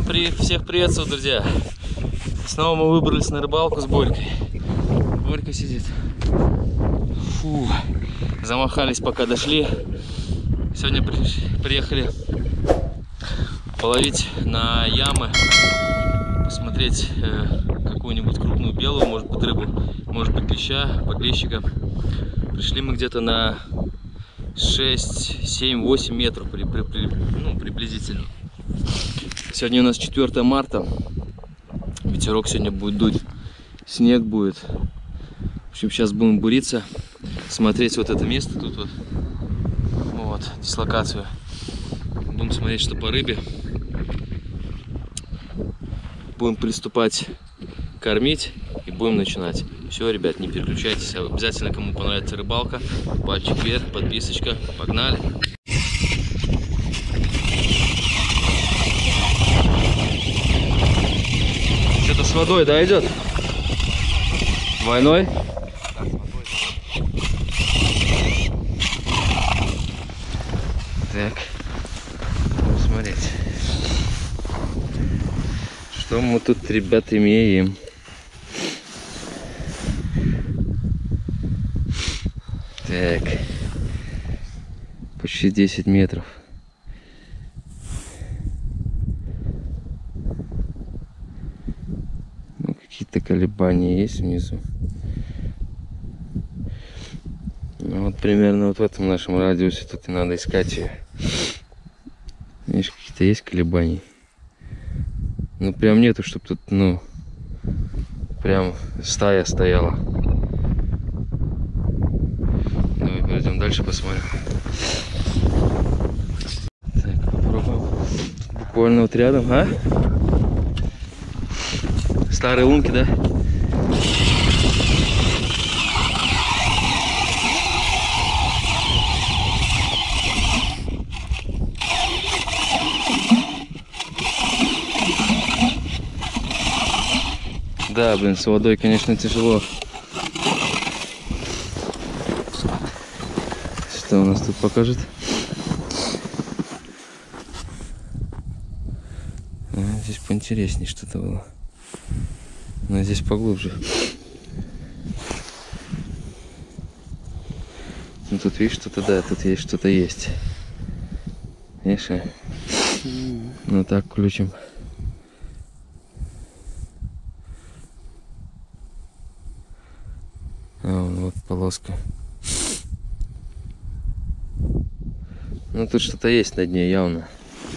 Всех приветствую, друзья! Снова мы выбрались на рыбалку с Борькой. Борька сидит. Фу, замахались, пока дошли. Сегодня приехали половить на ямы, посмотреть какую-нибудь крупную белую, может быть рыбу, может быть леща, подлещика. Пришли мы где-то на 6, 7, 8 метров приблизительно. Сегодня у нас 4 марта. Ветерок сегодня будет дуть, снег будет. В общем, сейчас будем буриться, смотреть вот это место тут вот, дислокацию. Будем смотреть, что по рыбе. Будем приступать кормить и будем начинать. Все, ребят, не переключайтесь. Обязательно, кому понравится рыбалка, пальчик вверх, подписочка. Погнали! Что-то с водой, да, идет? Двойной? Так, будем смотреть, что мы тут, ребят, имеем. Так, почти 10 метров. Ну, какие-то колебания есть внизу. Ну, вот примерно вот в этом нашем радиусе тут и надо искать ее. Видишь, какие-то есть колебания. Ну прям нету, чтобы тут, ну, прям стая стояла. Давай пойдем дальше посмотрим. Так, попробуем. Буквально вот рядом, а? Старые лунки, да? Да, блин, с водой, конечно, тяжело. Что у нас тут покажет? Здесь поинтереснее что-то было. Но здесь поглубже. Ну тут видишь что-то, да, тут есть что-то есть. Видишь? Ну так включим. Вот полоска. Ну тут что-то есть на дне явно.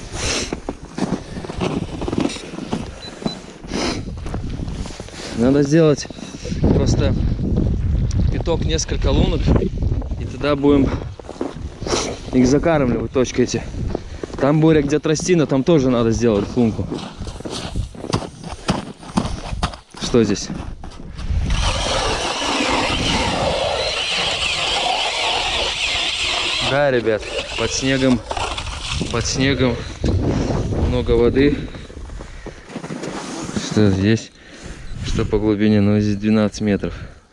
Надо сделать просто пяток, несколько лунок, и тогда будем их закармливать, точки эти. Там Боря где-то тростина, там тоже надо сделать лунку. Что здесь? Да, ребят, под снегом много воды. Что здесь? Что по глубине? Ну, здесь 12 метров.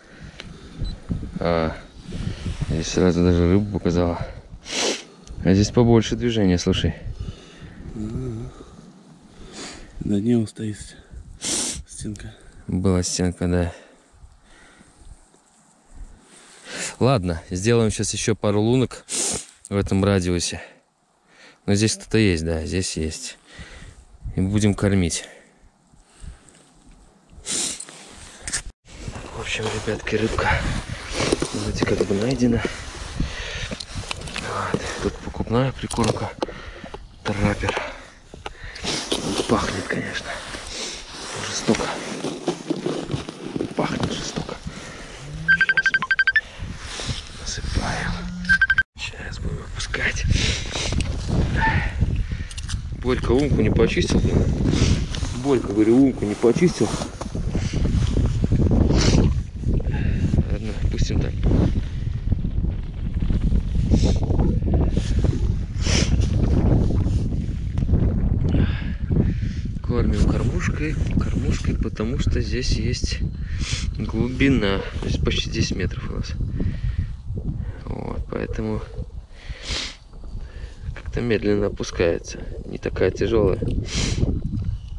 Здесь сразу даже рыбу показала. А здесь побольше движения, слушай. На дне стоит стенка. Была стенка, да. Ладно, сделаем сейчас еще пару лунок в этом радиусе. Но здесь кто-то есть, да, здесь есть. И будем кормить. В общем, ребятки, рыбка вроде как бы найдена. Вот. Тут покупная прикормка. Траппер. Пахнет, конечно. Жестоко. Пахнет жестоко. Насыпаем. Сейчас будем выпускать. Борька лунку не почистил. Борька, говорю, лунку не почистил. Ладно, пустим так. Кормим кормушкой, потому что здесь есть глубина. Здесь почти 10 метров у нас. Вот, поэтому как-то медленно опускается. Не такая тяжелая.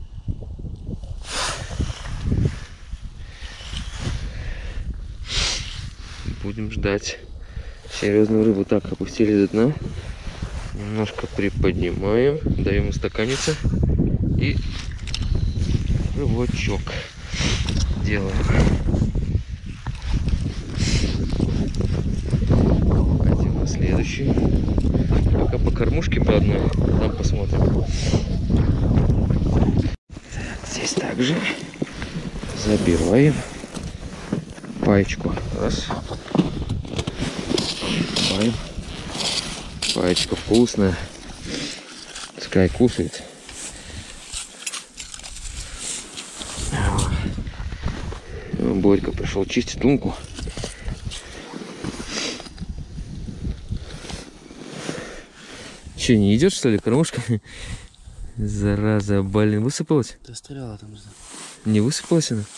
Будем ждать серьезную рыбу. Так, опустили до дна. Немножко приподнимаем. Даем устаканиться. И рывочок делаем. Пойдем на следующий. Пока по кормушке по одной. Там посмотрим. Так, здесь также забиваем паечку. Раз. Забиваем. Паечка вкусная. Пускай кушает. Борька пришел чистить лунку. Че, не идет, что ли, кормушка? Зараза, блин, высыпалась? Ты стреляла там. Не высыпалась она?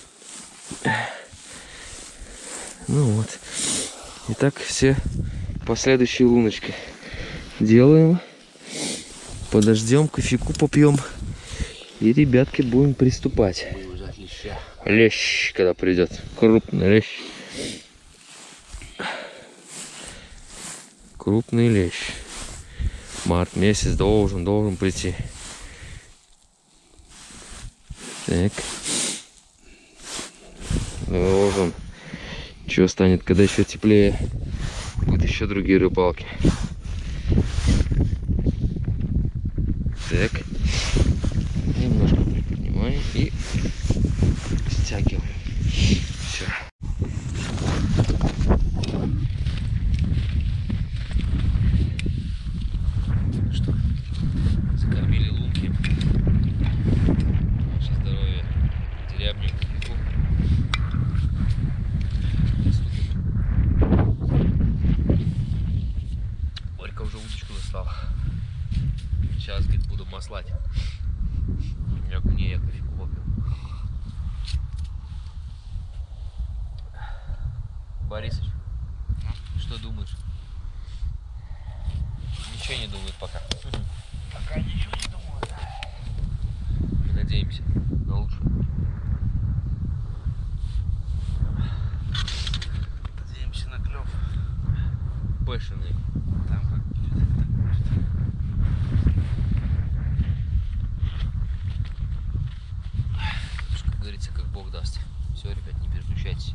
Ну вот. Итак, все последующие луночки делаем. Подождем, кофейку попьем. И, ребятки, будем приступать. Будем ждать леща. Лещ, когда придет. Крупный лещ. Крупный лещ. Март месяц должен прийти. Так. Должен. Что станет, когда еще теплее? Будут еще другие рыбалки. Так. Немножко приподнимаем и стягиваем. Все. Что? Закормили лунки. Наше здоровье. Дерябнем кофейку. Борька уже удочку достал. Сейчас, говорит, буду маслать. Я кофейку попил. Борисыч, что думаешь? Ничего не думает пока. Пока ничего не думаю. Мы надеемся на лучшее. Надеемся на клев. Бешеный. Там как будет, так будет. Как говорится, как Бог даст. Все, ребят, не переключайтесь.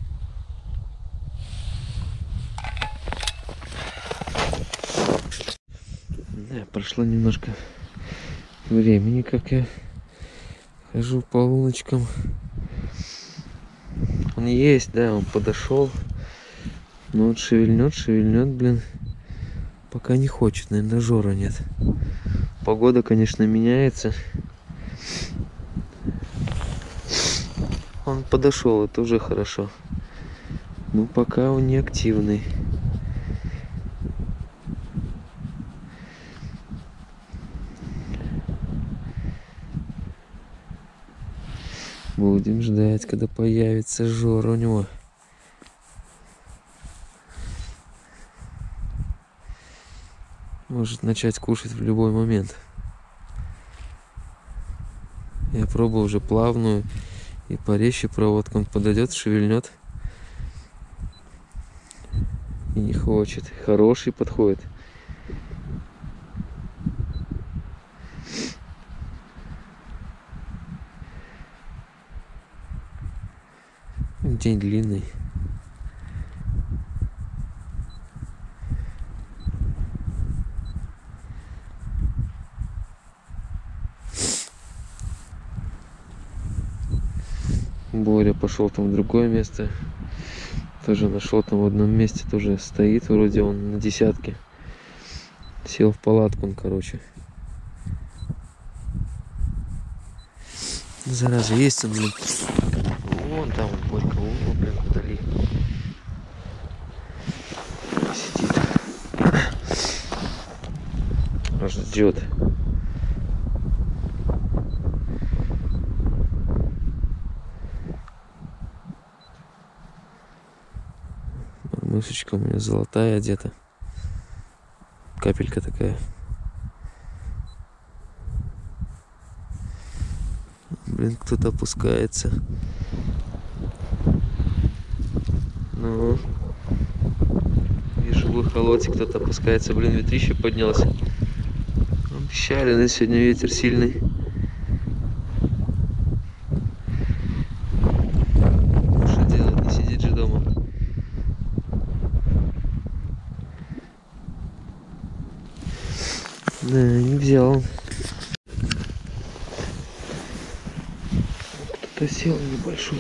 Да, прошло немножко времени, как я хожу по луночкам. Он есть, да, он подошел. Но он шевельнет, блин. Пока не хочет, наверное, жора нет. Погода, конечно, меняется. Он подошел, это уже хорошо. Но пока он не активный. Будем ждать, когда появится жора у него. Может начать кушать в любой момент. Я пробую уже плавную и порезче проводком. Подойдет, шевельнет. И не хочет. Хороший подходит. День длинный. Боря пошел там в другое место. Тоже нашел там в одном месте. Тоже стоит. Вроде он на десятке. Сел в палатку он, короче. Зараза, есть он, блин. Вон там он, Борька, вон, блин, вдали. Сидит. Аж ждет. Мышечка у меня золотая одета. Капелька такая. Блин, кто-то опускается. Ну, эхолоте кто-то опускается. Блин, ветрище поднялся. Обещали, да, сегодня ветер сильный. Что делать, не сидеть же дома. Да, не взял. Кто-то сел небольшой.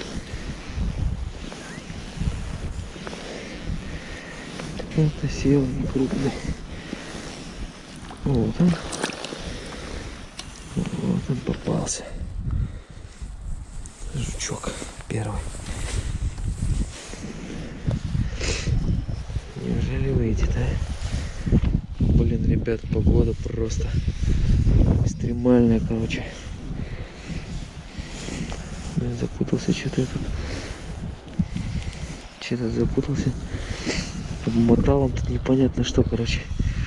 Кто-то сел не крупный. Вот он. Вот он попался. Жучок первый. Неужели выйдет, а? Блин, ребят, погода просто экстремальная, короче. Блин, запутался что-то я тут. Что-то запутался. Подмотал он тут непонятно что, короче.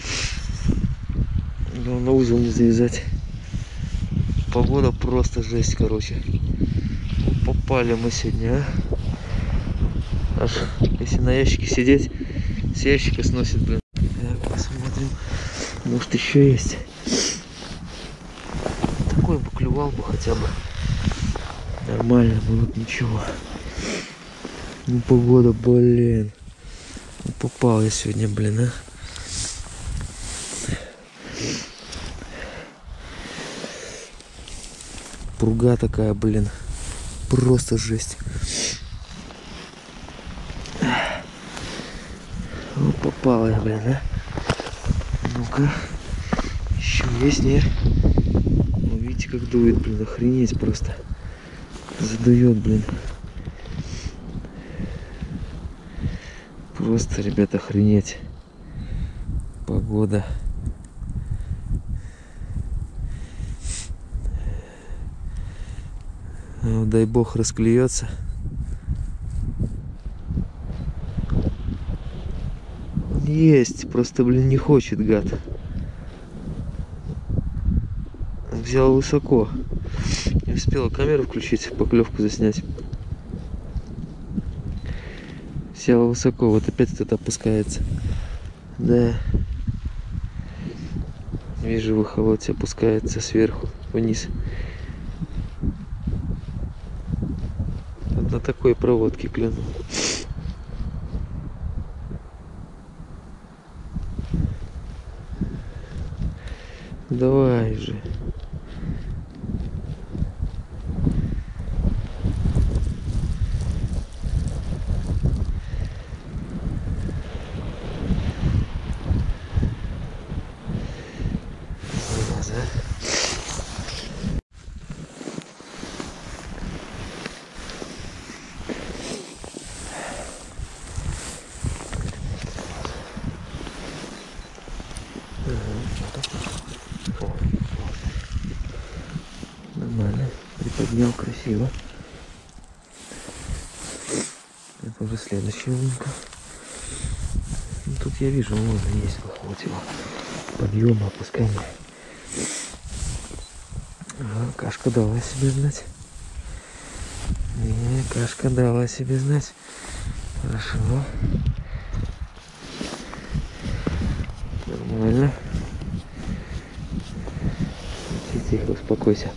Главное узел не завязать. Погода просто жесть, короче. Попали мы сегодня, а? Аж если на ящике сидеть, с ящика сносит, блин. Так, посмотрим. Может еще есть. Такой бы клювал бы хотя бы. Нормально было бы, ничего. Ну погода, блин. Ну, попал я сегодня, блин, а. Пруга такая, блин. Просто жесть. Ну, попал я, блин, а. Ну-ка. Еще есть, нет? Ну, видите, как дует, блин, охренеть просто. Задует, блин. Просто, ребята, охренеть. Погода. Ну, дай бог расклюется. Есть, просто, блин, не хочет, гад. Взял высоко. Не успела камеру включить, поклевку заснять. Взял высоко, вот опять кто-то опускается. Да. Вижу, в эхолоте опускается сверху вниз. На такой проводке клюнул. Давай же. Нормально, приподнял красиво. Это уже следующая лунка. Ну, тут я вижу, вон есть вот его подъема, опускания. Ага, кашка дала себе знать. Не, кашка дала себе знать. Хорошо. Нормально. Тихо, успокойся.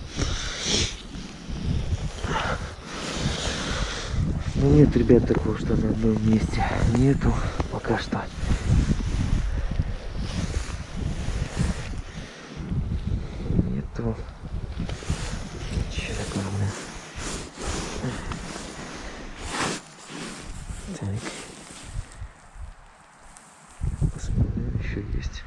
Ну нет, ребят, такого, что на одном месте нету пока что. Нету. Ничего такого. Так. Посмотрим, еще есть.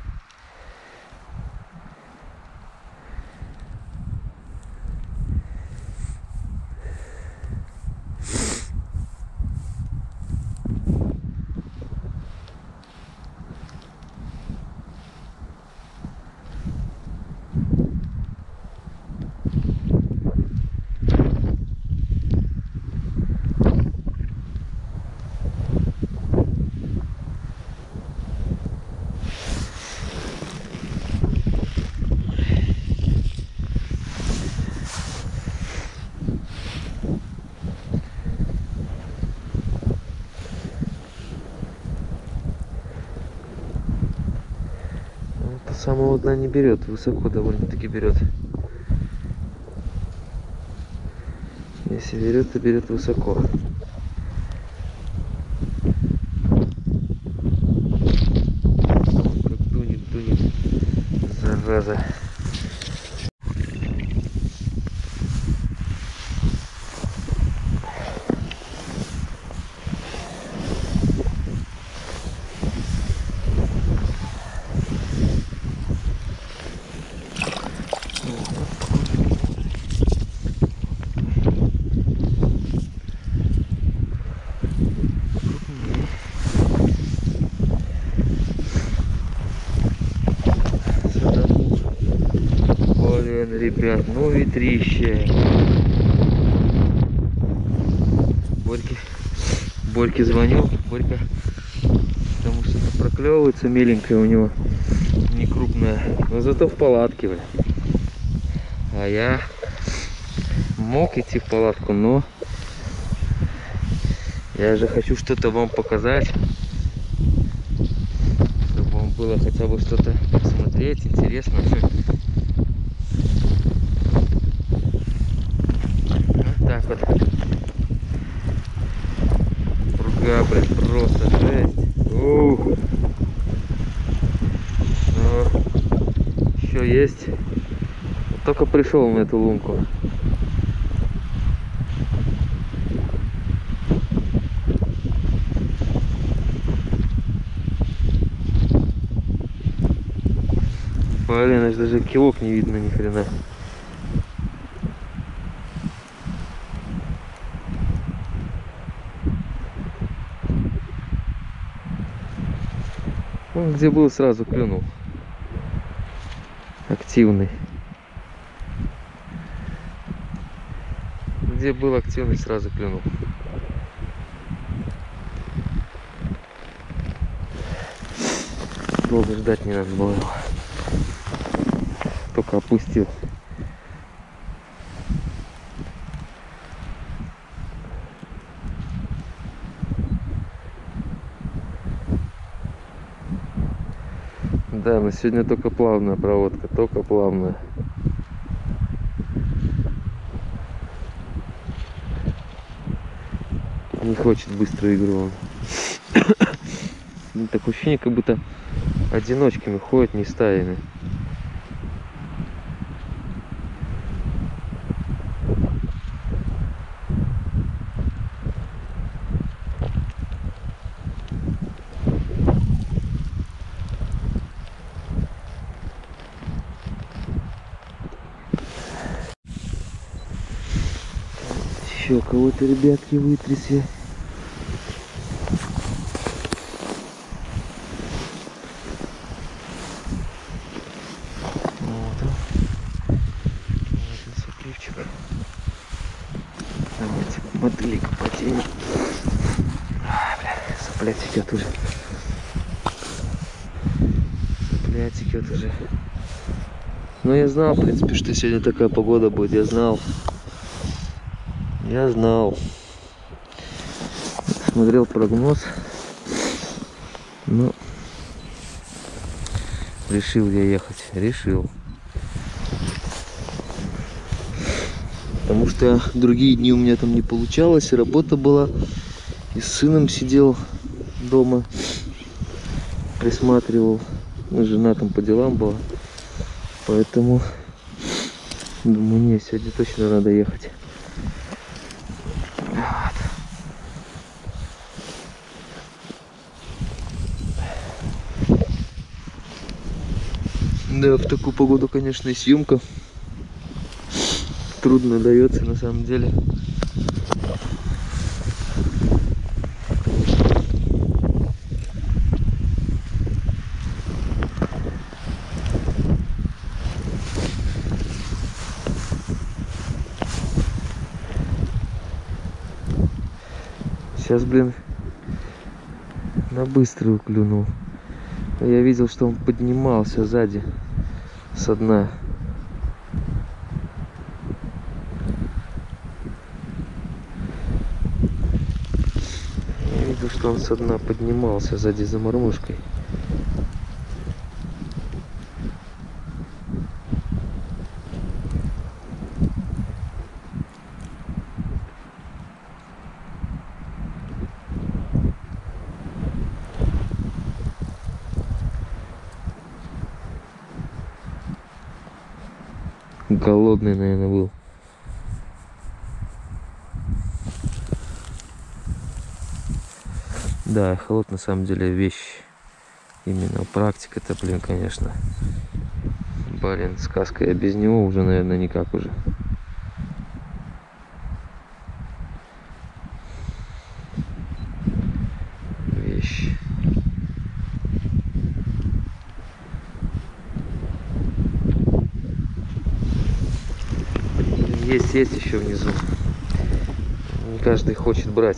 самого дна не берет, высоко довольно-таки берет. Если берет, то берет высоко. Как дунет, зараза. Блин, ребят, ну ветрище. Борьке звоню, Борька, потому что проклевывается меленькая у него, не крупная, но зато в палатке, бля. А я мог идти в палатку, но я же хочу что-то вам показать, чтобы вам было хотя бы что-то посмотреть, интересно. Вот так вот. Пруга, блин, просто жесть. Ух. Но еще есть. Только пришел на эту лунку. Блин, аж даже килок не видно ни хрена. Он где был, сразу клюнул. Активный. Где был активный, сразу клюнул. Долго ждать не надо было его. Только опустил. Да, но сегодня только плавная проводка, только плавная. Не хочет быструю игру он. Такое ощущение, как будто одиночками ходят, не стаями. Еще кого-то, ребятки, вытряси. Вот он. Вот сопливчик. Давайте мотылик потянем. Сопля текет уже. Сопля текет уже. Но я знал, в принципе, что сегодня такая погода будет. Я знал. Я знал. Смотрел прогноз. Но решил я ехать. Решил. Потому что другие дни у меня там не получалось. И работа была. И с сыном сидел дома. Присматривал. Ну, жена там по делам была. Поэтому думаю, не, сегодня точно надо ехать. Да, в такую погоду, конечно, и съемка трудно дается на самом деле. Сейчас, блин, на быструю клюнул. Я видел, что он поднимался сзади, со дна. Я видел, что он со дна поднимался сзади за мормышкой. Голодный, наверное, был. Да, холод на самом деле вещь. Именно практика-то, блин, конечно. Блин, сказка. Я без него уже, наверное, никак уже. Вещь. Есть еще внизу. Не каждый хочет брать.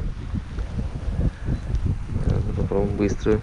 Попробуем быстро.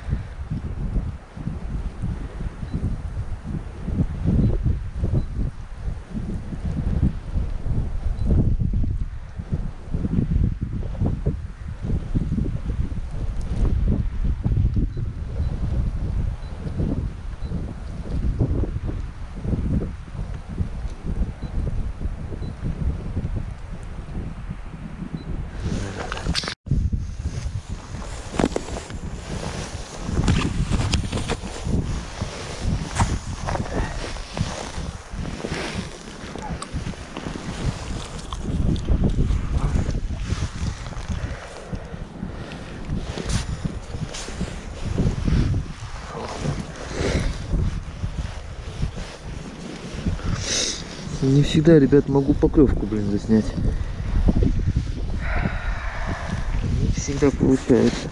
Не всегда, ребят, могу поклевку, блин, заснять. Не всегда получается.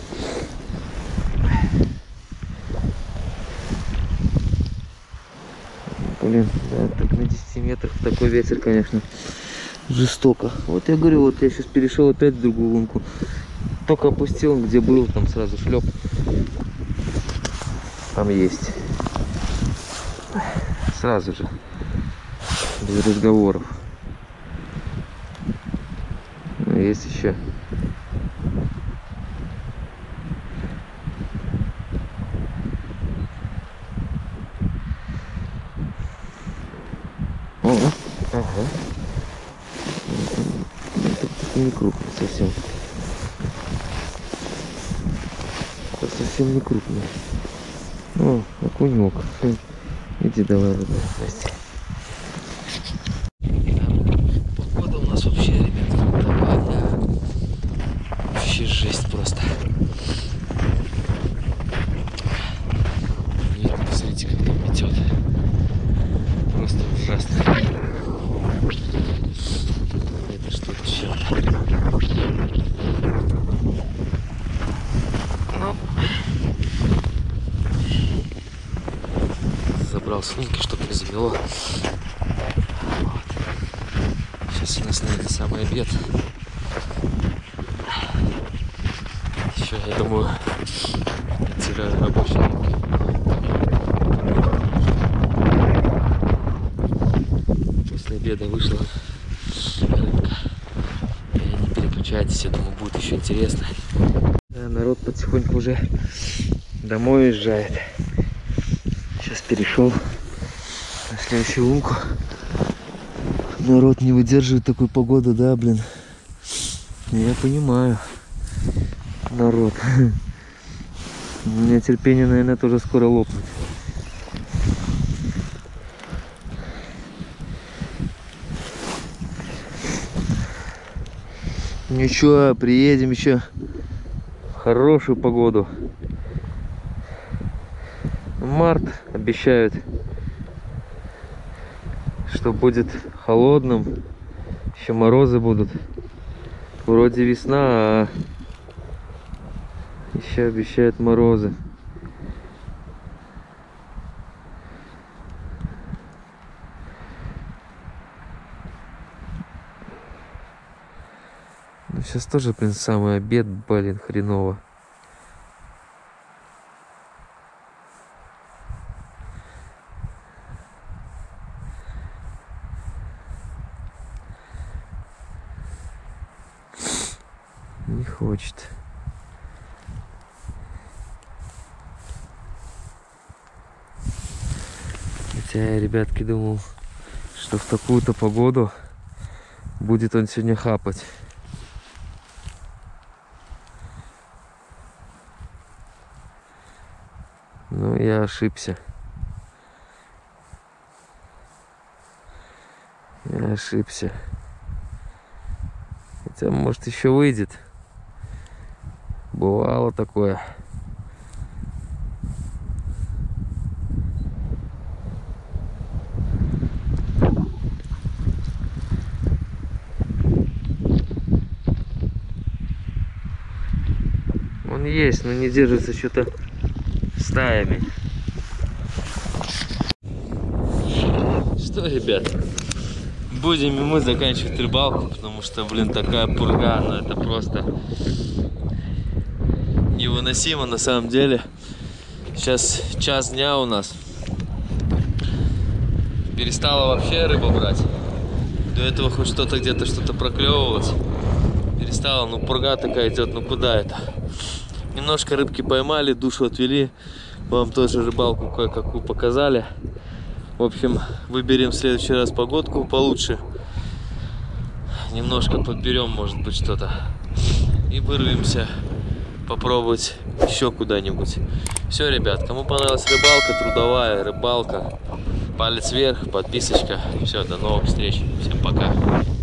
Блин, да, так на 10 метрах такой ветер, конечно, жестоко. Вот я говорю, вот я сейчас перешел опять в другую лунку. Только опустил, где был, там сразу шлеп. Там есть. Сразу же. Без разговоров. Но есть еще. О, ага. Это не крупный совсем. Это совсем не крупный. О, окунек. Иди давай, давай, Настя. Погода у нас вообще, ребят, давай. Вообще жесть просто. Ветер, посмотрите, как там метет. Просто ужасно. Это что-то чем-то. Ну, забрал с лунки, чтобы не замело. Вот. Сейчас у нас, наверное, самый обед. Еще, я думаю, оттираю рабочие лунки. После обеда вышла рыбка. И не переключайтесь, я думаю, будет еще интересно. Да, народ потихоньку уже домой уезжает. Сейчас перешел на следующую лунку. Народ не выдерживает такой погоды, да, блин. Я понимаю. Народ. У меня терпение, наверное, тоже скоро лопнет. Ничего, приедем еще в хорошую погоду. Март обещают, что будет холодным, еще морозы будут. Вроде весна, а еще обещают морозы. Ну, сейчас тоже, блин, самый обед, блин, хреново. Не хочет. Хотя я, ребятки, думал, что в такую-то погоду будет он сегодня хапать. Но я ошибся. Ошибся. Хотя, может, еще выйдет. Бывало такое. Он есть, но не держится что-то стаями. Что, ребят, будем и мы заканчивать рыбалку, потому что, блин, такая пурга, ну это просто невыносимо на самом деле. Сейчас час дня у нас. Перестала вообще рыбу брать. До этого хоть что-то где-то что-то проклевывалось. Перестала, ну пурга такая идет, ну куда это? Немножко рыбки поймали, душу отвели. Вам тоже рыбалку кое-какую показали. В общем, выберем в следующий раз погодку получше. Немножко подберем, может быть, что-то. И вырвемся попробовать еще куда-нибудь. Все, ребят, кому понравилась рыбалка, трудовая рыбалка, палец вверх, подписочка. Все, до новых встреч. Всем пока.